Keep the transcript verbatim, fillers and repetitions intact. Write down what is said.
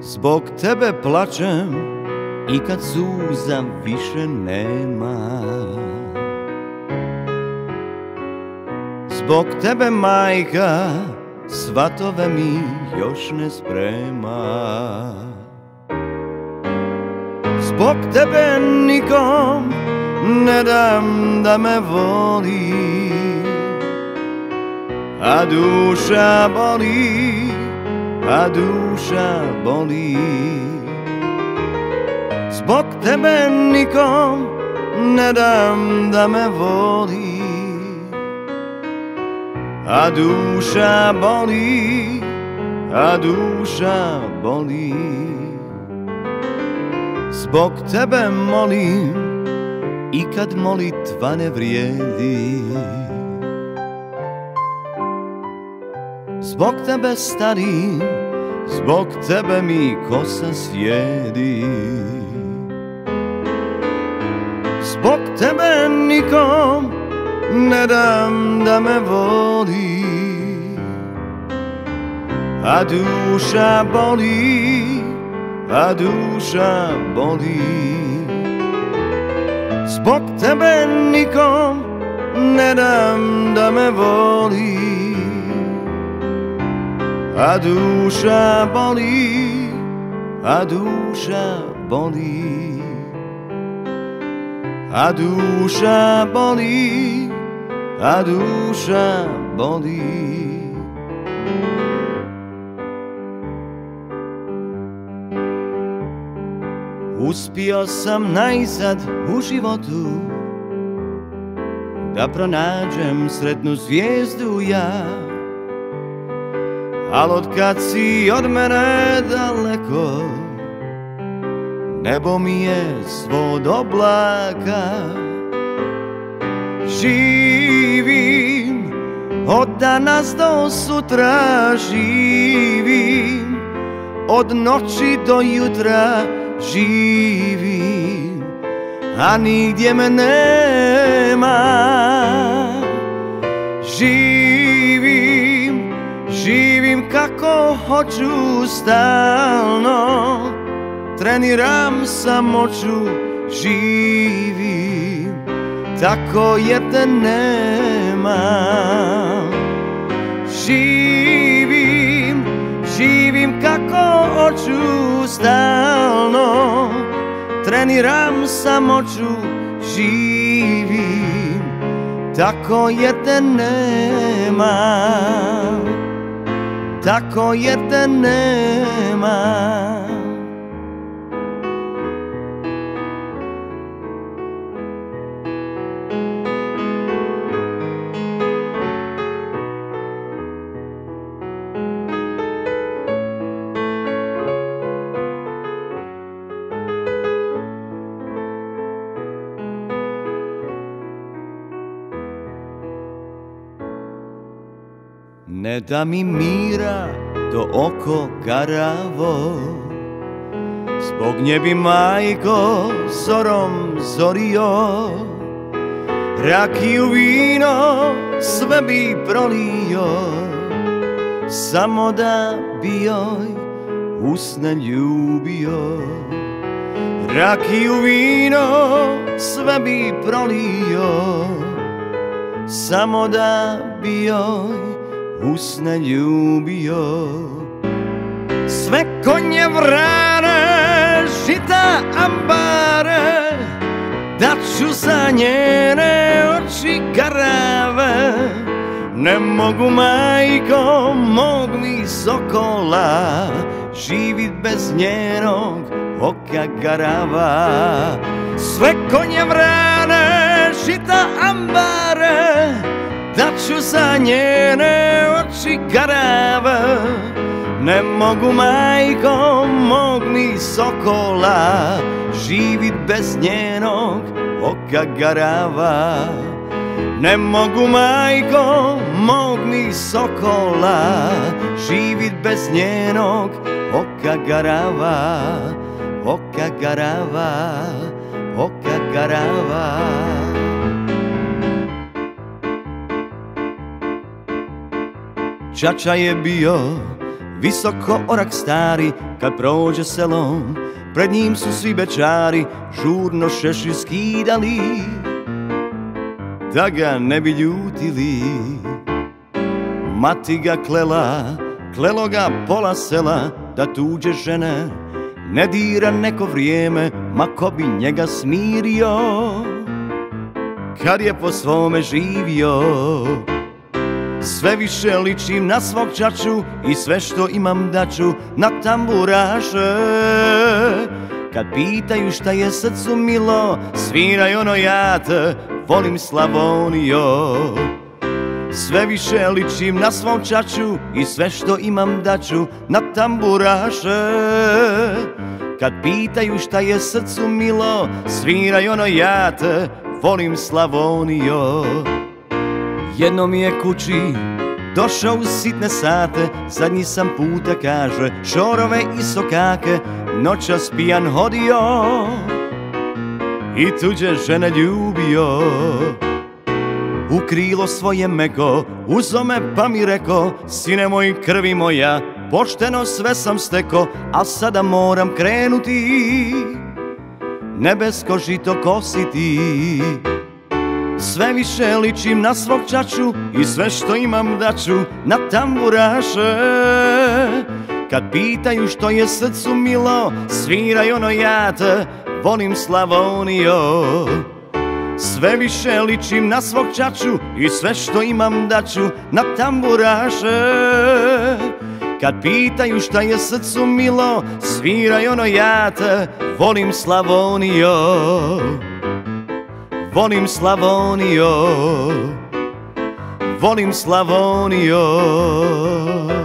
Zbog tebe plačem i kad suza više nema. Zbog tebe majka svatove mi još ne sprema. Zbog tebe nikom ne dam da me voli, a duša boli, a duša boli. Zbog tebe nikom ne dam da me voli, a duša boli, a duša boli. Zbog tebe molim i kad molitva ne vrijedi. Zbog tebe starim, zbog tebe mi kosa sjedi. Zbog tebe nikom ne dam da me voli, a duša boli, a duša boli. Zbog tebe nikom ne dam da me voli, a duša boli, a duša boli. A duša boli, a duša boli. Uspio sam najzad u životu da pronađem sretnu zvijezdu ja, al od kad si od mene daleko, nebo mi je svod oblaka. Živim od danas do sutra, živim od noći do jutra, živim, a nigdje me nema. Živim, živim kako hoću stalno, treniram samoću, živim tako jer te nema. Živim, živim kako hoću stalno, treniram samoću, živim tako jer te nema, tako jer te nema. Ne da mi mira to oko garavo, zbog nje bi majko zorom zorio, rakiju vino sve bi prolio, samo da bi joj usne ljubio. Rakiju vino sve bi prolio, samo da bi joj usne ljubio. Sve konje vrane, žita ambare, dat ću za njene oči garave. Ne mogu majko mog mi sokola živit bez njenog oka garava. Sve konje vrane, žita ambare, dat ću za njene oči garave. Ne mogu majko mog mi sokola živit bez njenog oka garava. Ne mogu majko mog mi sokola živit bez njenog oka garava, oka garava, oka garava. Čača je bio Visoko orak stari, kad prođe selom, pred njim su svi bečari žurno šešir skidali, da ga ne bi ljutili. Mati ga klela, klelo ga pola sela, da tuđe žene ne dira neko vrijeme, ma ko bi njega smirio kad je po svome živio. Sve više ličim na svog čaču i sve što imam daću na tamburaše. Kad pitaju šta je srcu milo, sviraj ono ja te volim Slavonijo. Sve više ličim na svom čaču i sve što imam daću na tamburaše. Kad pitaju šta je srcu milo, sviraj ono ja te volim Slavonijo. Jednom mi je kući došao u sitne sate, zadnji sam puta, kaže, šorove i sokake noćas pijan hodio i tuđe žene ljubio. U krilo svoje meko uzo me pa mi reko, sine moj, krvi moja, pošteno sve sam steko, al sada moram krenuti nebesko žito kositi. Sve više ličim na svog čaču i sve što imam daću na tamburaše. Kad pitaju što je srcu milo, sviraj ono ja te volim Slavonijo. Sve više ličim na svog čaču i sve što imam daću na tamburaše. Kad pitaju šta je srcu milo, sviraj ono ja te volim Slavonijo. Volim Slavonijo, volim Slavonijo.